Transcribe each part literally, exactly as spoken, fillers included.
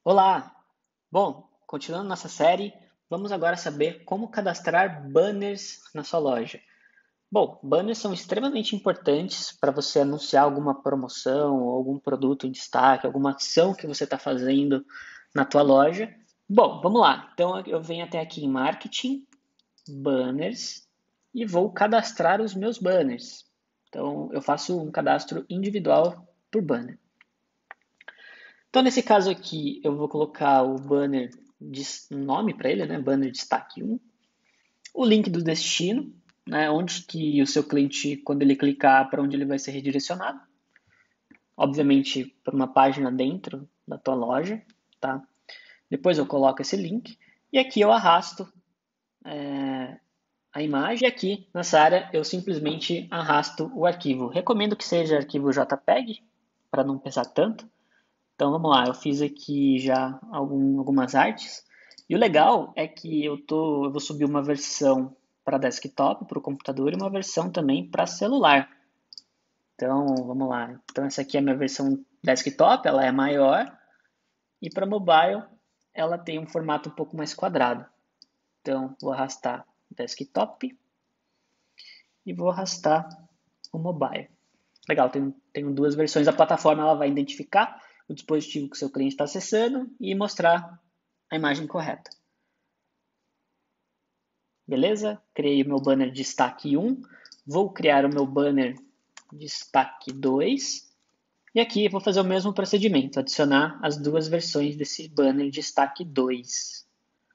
Olá! Bom, continuando nossa série, vamos agora saber como cadastrar banners na sua loja. Bom, banners são extremamente importantes para você anunciar alguma promoção ou algum produto em destaque, alguma ação que você está fazendo na tua loja. Bom, vamos lá. Então eu venho até aqui em Marketing, Banners e vou cadastrar os meus banners. Então eu faço um cadastro individual por banner. Então, nesse caso aqui, eu vou colocar o banner de nome para ele, né? Banner destaque um. O link do destino, né? Onde que o seu cliente, quando ele clicar, para onde ele vai ser redirecionado. Obviamente, para uma página dentro da tua loja, tá? Depois eu coloco esse link e aqui eu arrasto é, a imagem. E aqui, nessa área, eu simplesmente arrasto o arquivo. Recomendo que seja arquivo JPEG, para não pesar tanto. Então vamos lá, eu fiz aqui já algum, algumas artes. E o legal é que eu, tô, eu vou subir uma versão para desktop, para o computador, e uma versão também para celular. Então vamos lá. Então essa aqui é a minha versão desktop, ela é maior. E para mobile, ela tem um formato um pouco mais quadrado. Então vou arrastar desktop e vou arrastar o mobile. Legal, tenho, tenho duas versões. A plataforma ela vai identificar o dispositivo que o seu cliente está acessando e mostrar a imagem correta. Beleza? Criei o meu banner destaque um. Vou criar o meu banner destaque dois. E aqui vou fazer o mesmo procedimento, adicionar as duas versões desse banner destaque dois.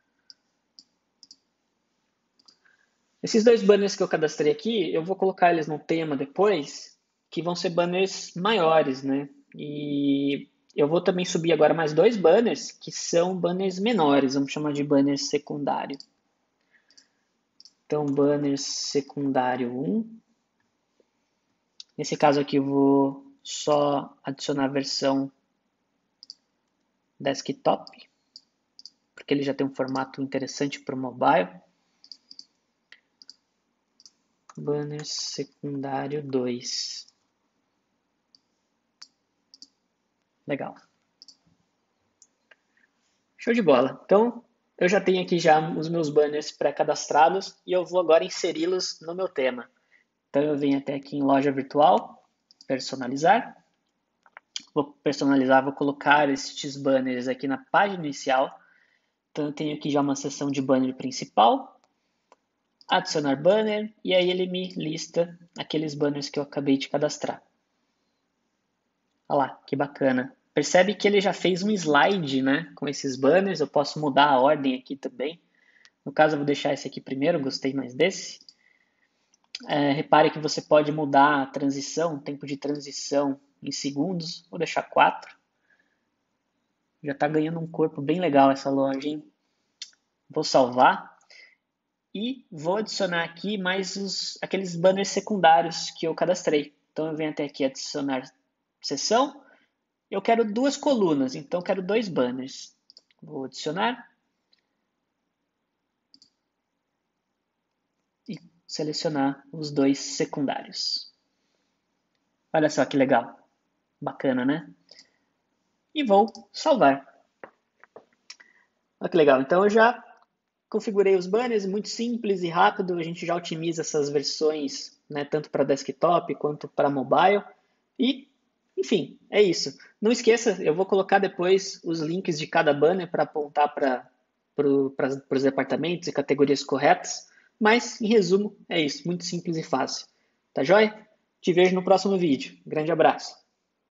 Esses dois banners que eu cadastrei aqui, eu vou colocar eles no tema depois, que vão ser banners maiores, né? E eu vou também subir agora mais dois banners, que são banners menores, vamos chamar de banner secundário. Então, banner secundário um. Nesse caso aqui eu vou só adicionar a versão desktop, porque ele já tem um formato interessante para o mobile. Banner secundário dois. Legal. Show de bola. Então, eu já tenho aqui já os meus banners pré-cadastrados e eu vou agora inseri-los no meu tema. Então, eu venho até aqui em loja virtual, personalizar. Vou personalizar, vou colocar estes banners aqui na página inicial. Então, eu tenho aqui já uma seção de banner principal, adicionar banner, e aí ele me lista aqueles banners que eu acabei de cadastrar. Olha lá, que bacana. Percebe que ele já fez um slide, né, com esses banners. Eu posso mudar a ordem aqui também. No caso, eu vou deixar esse aqui primeiro, gostei mais desse. É, repare que você pode mudar a transição, o tempo de transição em segundos. Vou deixar quatro. Já está ganhando um corpo bem legal essa loja, hein? Vou salvar. E vou adicionar aqui mais os, aqueles banners secundários que eu cadastrei. Então eu venho até aqui adicionar seção. Eu quero duas colunas, então eu quero dois banners. Vou adicionar. E selecionar os dois secundários. Olha só que legal. Bacana, né? E vou salvar. Olha que legal. Então eu já configurei os banners, muito simples e rápido. A gente já otimiza essas versões, né, tanto para desktop quanto para mobile. E, enfim, é isso. Não esqueça, eu vou colocar depois os links de cada banner para apontar para pro, os departamentos e categorias corretas. Mas, em resumo, é isso. Muito simples e fácil. Tá joia? Te vejo no próximo vídeo. Grande abraço.